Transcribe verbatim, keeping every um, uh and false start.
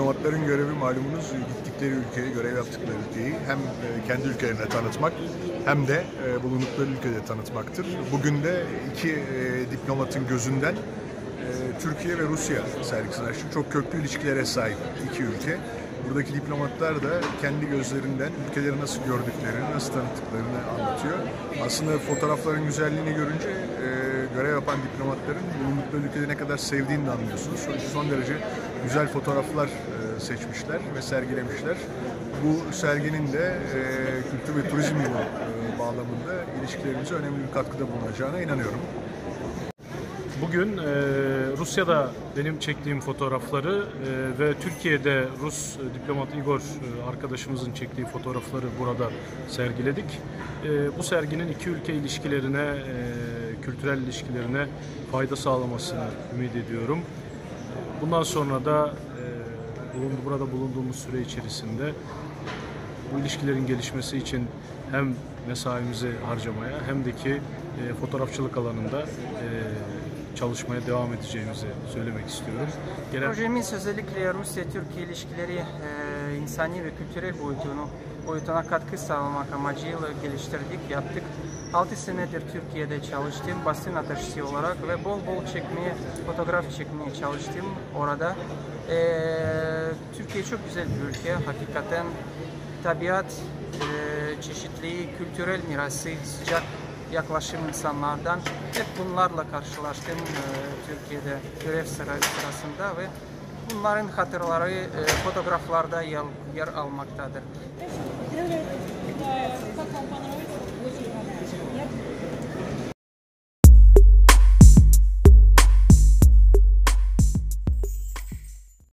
Diplomatların görevi malumunuz gittikleri ülkeyi, görev yaptıkları ülkeyi hem kendi ülkelerine tanıtmak hem de bulundukları ülkede tanıtmaktır. Bugün de iki diplomatın gözünden Türkiye ve Rusya sergisini açtık. Çok köklü ilişkilere sahip iki ülke. Buradaki diplomatlar da kendi gözlerinden ülkeleri nasıl gördüklerini, nasıl tanıttıklarını anlatıyor. Aslında fotoğrafların güzelliğini görünce e, görev yapan diplomatların bulundukları ülkeleri ne kadar sevdiğini de anlıyorsunuz. Son derece güzel fotoğraflar e, seçmişler ve sergilemişler. Bu serginin de e, kültür ve turizm yılı e, bağlamında ilişkilerimize önemli bir katkıda bulunacağına inanıyorum. Bugün e, Rusya'da benim çektiğim fotoğrafları e, ve Türkiye'de Rus e, diplomat Igor e, arkadaşımızın çektiği fotoğrafları burada sergiledik. E, bu serginin iki ülke ilişkilerine, e, kültürel ilişkilerine fayda sağlamasını ümit ediyorum. Bundan sonra da e, bulundu, burada bulunduğumuz süre içerisinde bu ilişkilerin gelişmesi için hem mesaimizi harcamaya hem de ki e, fotoğrafçılık alanında e, çalışmaya devam edeceğimizi söylemek istiyorum. Gelen... Projemiz özellikle Rusya-Türkiye ilişkileri e, insani ve kültürel boyutunu, boyutuna katkı sağlamak amacıyla geliştirdik, yaptık. altı senedir Türkiye'de çalıştım, basın ateşçisi olarak ve bol bol çekmeye, fotoğraf çekmeye çalıştım orada. E, Türkiye çok güzel bir ülke, hakikaten tabiat, e, çeşitliliği, kültürel mirası, sıcak yaklaşım insanlardan hep bunlarla karşılaştım e, Türkiye'de görev sıra, sırasında ve bunların hatırları e, fotoğraflarda yer, yer almaktadır.